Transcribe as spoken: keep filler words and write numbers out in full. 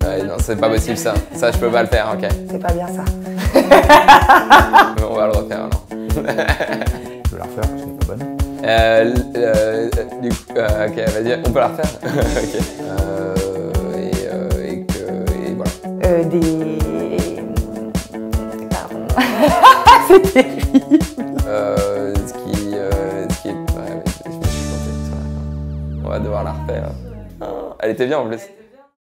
Ouais, non, c'est pas possible ça. Ça, je peux pas le faire, ok. C'est pas bien ça. On va le refaire alors. Je vais la refaire parce qu'elle n'est pas bonne. Euh, euh, du coup, euh, ok, vas-y, on peut la refaire. Ok. Euh, et, euh, et que, et voilà. Euh, des... Pardon. C'est terrible. Euh, ce qui, euh, ce qui est, ouais, mais je me suis planté sur la fin. On va devoir la refaire. Oh, elle était bien en plus.